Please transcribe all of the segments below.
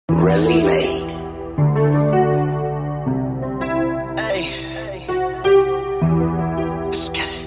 RellyMade. Hey, let's get it.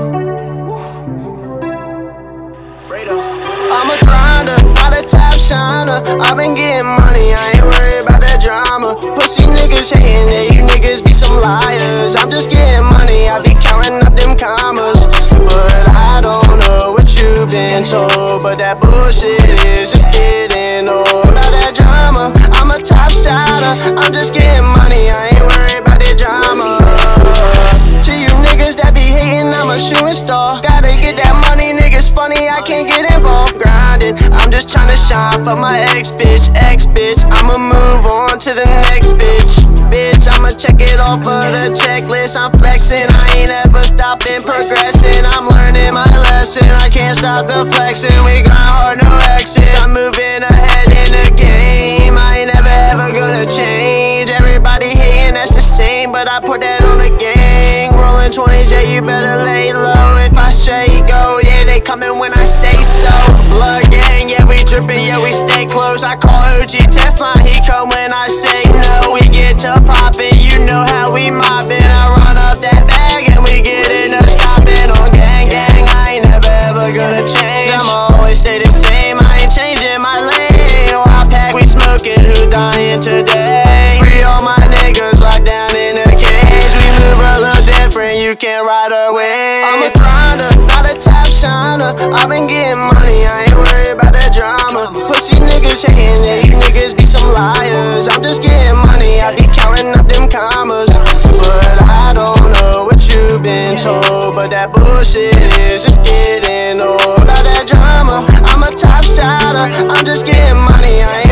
Fredo. I'm a grinder, not a top shiner. I've been getting money, I ain't worried about that drama. Pussy niggas hating that you niggas be some liars. I'm just getting money, I be counting up them commas. But I don't know what you've been told, but that bullshit is just getting old. About that drama, I'm a top shotter. I'm just getting money, I ain't worried about that drama. To you niggas that be hating, I'm a shooting star. Gotta get that money, niggas funny, I can't get involved. Grinding, I'm just tryna shine for my ex-bitch. I'ma move on to the next bitch. I'ma check it off of the checklist. I'm flexing, I ain't ever stopping, progressing. I'm learning my lesson, I can't stop the flexing. We grind hard, no exit. I'm moving ahead in the game, I ain't never ever gonna change. Everybody hating, that's the same, but I put that on the gang. Rollin 20J, you better lay low. If I say go, yeah, they coming when I say so. Blood gang, yeah, we drippin', yeah, we stay close. I call OG Teflon, he come when I say no. We get to poppin', you know how we moppin'. I run up that bag and we get in the stoppin'. On gang, I ain't never ever gonna change. I'ma always stay the same, I ain't changing my lane. Wild pack, we smoking, who dying today? Free all my niggas locked down in a cage. We move a little different, you can't ride our way. I'm a grinder, not a top shiner. I've been getting money, I ain't worried about that drama. Pussy niggas hating, yeah, you niggas be some liars. I'm just getting money, I be counting up them commas. But I don't know what you've been told, but that bullshit is just getting old. About that drama, I'm a top shotter. I'm just getting money, I ain't